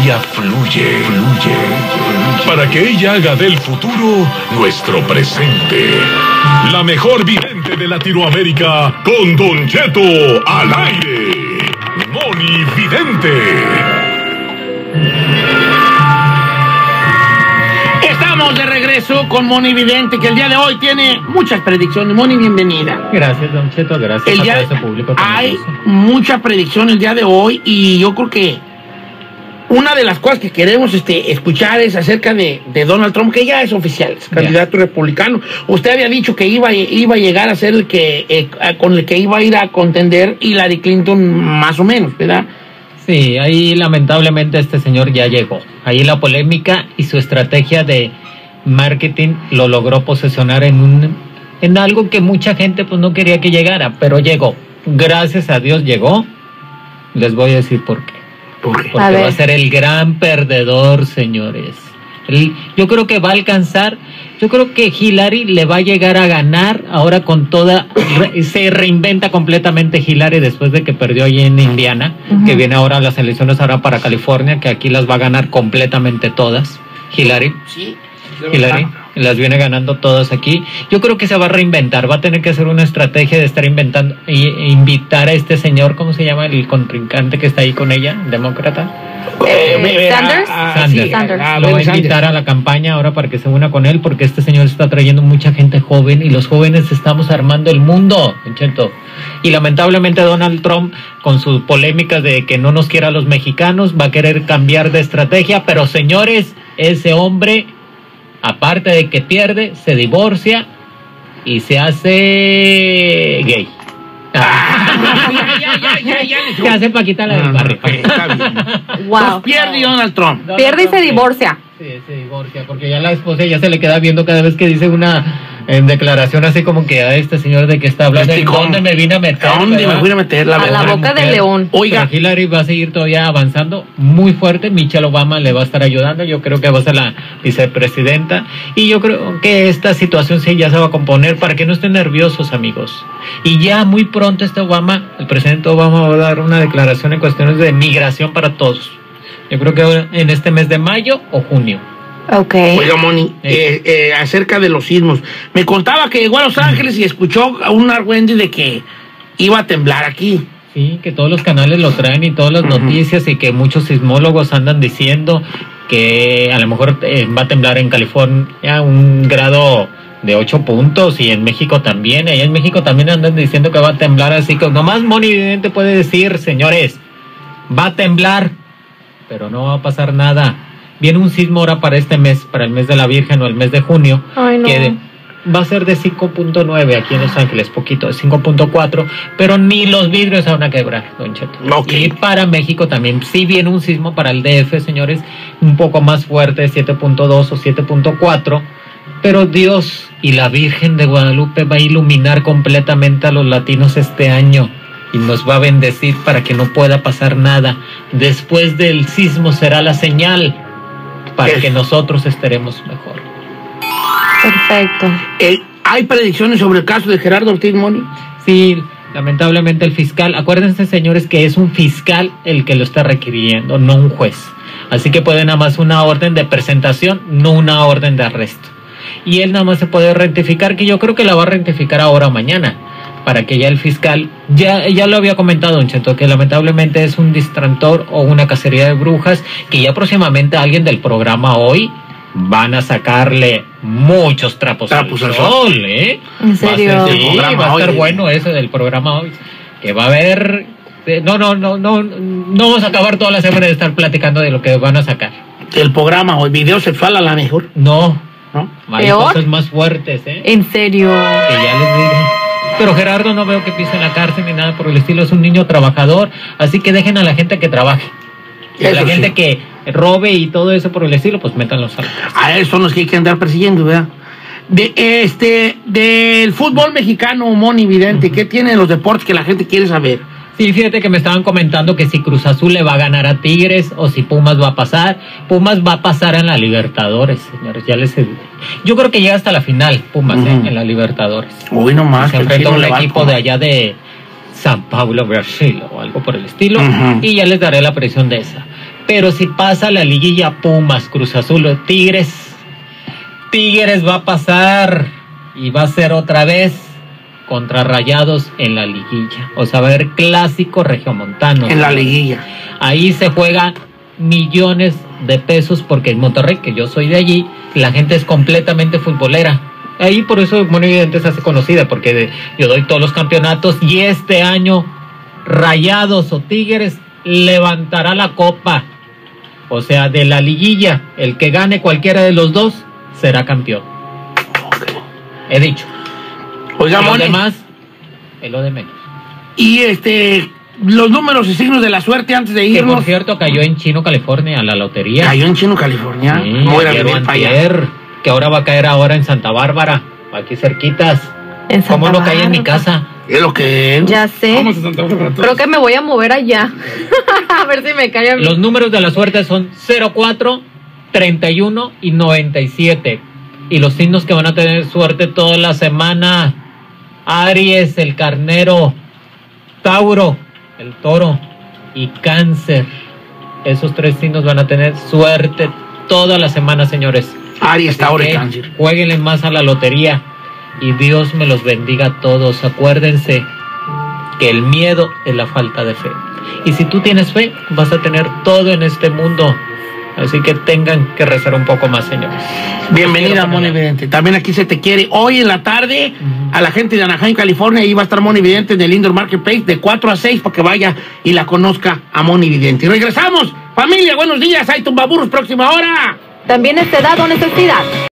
ella fluye. Para que ella haga del futuro nuestro presente. La mejor vidente de Latinoamérica, con Don Cheto al aire. Moni Vidente. Estamos de regreso con Moni Vidente, que el día de hoy tiene muchas predicciones. Moni, bienvenida. Gracias, Don Cheto, gracias a todo ese público. Hay mucha predicción el día de hoy y yo creo que una de las cosas que queremos escuchar es acerca de Donald Trump, que ya es oficial, es candidato republicano. Usted había dicho que iba a llegar a ser el que con el que iba a ir a contender Hillary Clinton, más o menos, ¿verdad? Sí, ahí lamentablemente este señor ya llegó. Ahí la polémica y su estrategia de marketing lo logró posesionar en algo que mucha gente pues no quería que llegara, pero llegó. Gracias a Dios llegó. Les voy a decir por qué. Porque va a ser el gran perdedor, señores. Yo creo que va a alcanzar, yo creo que Hillary le va a llegar a ganar ahora con toda, se reinventa completamente Hillary después de que perdió ahí en Indiana, que viene ahora las elecciones ahora para California, que aquí las va a ganar completamente todas. Hillary, las viene ganando todas aquí. Yo creo que se va a reinventar, va a tener que hacer una estrategia de estar inventando e invitar a este señor, ¿cómo se llama? El contrincante que está ahí con ella, demócrata. Sanders. Lo va a invitar a la campaña ahora para que se una con él, porque este señor está trayendo mucha gente joven y los jóvenes estamos armando el mundo, Cheto. Y lamentablemente Donald Trump, con sus polémicas de que no nos quiera a los mexicanos, va a querer cambiar de estrategia, pero señores, ese hombre, aparte de que pierde, se divorcia y se hace gay. Se hace Paquita la del barrio. Wow. Pues pierde Donald Trump. Pierde y se divorcia. Sí, se divorcia, porque ya la esposa ya se le queda viendo cada vez que dice una declaración así como que a este señor de que está hablando. ¿Dónde me vine a meter? ¿Dónde me fui a meter? A la boca del león. Oiga, pero Hillary va a seguir todavía avanzando muy fuerte. Michelle Obama le va a estar ayudando. Yo creo que va a ser la vicepresidenta. Y yo creo que esta situación sí ya se va a componer para que no estén nerviosos, amigos. Y ya muy pronto el presidente Obama va a dar una declaración en cuestiones de migración para todos. Yo creo que en este mes de mayo o junio. Okay. Oiga, Moni, acerca de los sismos. Me contaba que llegó a Los Ángeles y escuchó a un argüende de que iba a temblar aquí. Sí, que todos los canales lo traen y todas las noticias y que muchos sismólogos andan diciendo que a lo mejor va a temblar en California un grado de 8 puntos y en México también. Allá en México también andan diciendo que va a temblar, así que nomás Moni Vidente puede decir, señores, va a temblar, pero no va a pasar nada. Viene un sismo ahora para este mes, para el mes de la Virgen o el mes de junio, que va a ser de 5.9 aquí en Los Ángeles, poquito, de 5.4, pero ni los vidrios se van a quebrar, Don Cheto. Okay. Y para México también, sí viene un sismo para el DF, señores, un poco más fuerte, 7.2 o 7.4, pero Dios y la Virgen de Guadalupe va a iluminar completamente a los latinos este año y nos va a bendecir para que no pueda pasar nada. Después del sismo será la señal para que nosotros estaremos mejor. Perfecto. ¿Hay predicciones sobre el caso de Gerardo Ortiz, Moni? Sí, lamentablemente el fiscal, acuérdense, señores, que es un fiscal el que lo está requiriendo, no un juez. Así que puede nada más una orden de presentación, no una orden de arresto. Y él nada más se puede rectificar, que yo creo que la va a rectificar ahora o mañana, para que ya el fiscal, ya lo había comentado, Don Cheto, que lamentablemente es un distractor o una cacería de brujas, que ya próximamente alguien del programa hoy van a sacarle muchos trapos al sol, ¿eh? ¿En serio? Va a estar bueno ese del programa hoy, que va a haber... No vamos a acabar toda la semana de estar platicando de lo que van a sacar. El programa hoy, video sexual a la mejor. No. Hay cosas más fuertes, ¿eh? ¿En serio? Que ya les digo. Pero Gerardo no veo que pise en la cárcel ni nada por el estilo, es un niño trabajador, así que dejen a la gente que trabaje. Y a la gente que robe y todo eso por el estilo, pues métanlos a la cárcel. A esos son los que hay que andar persiguiendo, ¿verdad? Del fútbol mexicano, Moni Vidente, ¿qué tienen los deportes que la gente quiere saber? Sí, fíjate que me estaban comentando que si Cruz Azul le va a ganar a Tigres o si Pumas va a pasar. Pumas va a pasar en la Libertadores, señores. Yo creo que llega hasta la final, Pumas, en la Libertadores. Uy, no más. Se enfrenta a un equipo de allá de San Paulo, Brasil, o algo por el estilo. Y ya les daré la predicción de esa. Pero si pasa la liguilla, Pumas, Cruz Azul o Tigres va a pasar y va a ser otra vez contra Rayados en la liguilla. O sea, va a haber clásico regiomontano. En la liguilla. Ahí se juegan millones de pesos porque en Monterrey, que yo soy de allí, la gente es completamente futbolera. Ahí por eso Moni Vidente se hace conocida, porque yo doy todos los campeonatos y este año Rayados o Tigres levantará la copa. O sea, de la liguilla, el que gane cualquiera de los dos será campeón. He dicho. Oiga, Y lo Moni, demás es lo de menos. y los números y signos de la suerte antes de Que irnos. por cierto cayó en Chino, California, la lotería. Cayó en Chino, California. Sí, Voy a ir a ayer o vivir para allá. antier, que ahora va a caer ahora en Santa Bárbara, aquí cerquitas. En Santa ¿Cómo no cae en mi Bárbara. casa? Es lo que... Ya sé. Vamos a Santa Bárbara todos. Creo que me voy a mover allá. A ver si me cae a mí. Los números de la suerte son 04, 31 y 97. Y los signos que van a tener suerte toda la semana: Aries, el carnero; Tauro, el toro; y Cáncer. Esos 3 signos van a tener suerte toda la semana, señores. Aries, Tauro y Que Cáncer. Jueguenle más a la lotería y Dios me los bendiga a todos. Acuérdense que el miedo es la falta de fe. Y si tú tienes fe, vas a tener todo en este mundo. Así que tengan que rezar un poco más, señores. Bienvenida, Quiero Moni ponerla. Vidente. También aquí se te quiere. Hoy en la tarde, a la gente de Anaheim, California, ahí va a estar Moni Vidente en el Indoor Marketplace de 4 a 6 para que vaya y la conozca a Moni Vidente. Y regresamos. Familia, buenos días. Hay Tumbaburros, próxima hora. También es edad o necesidad.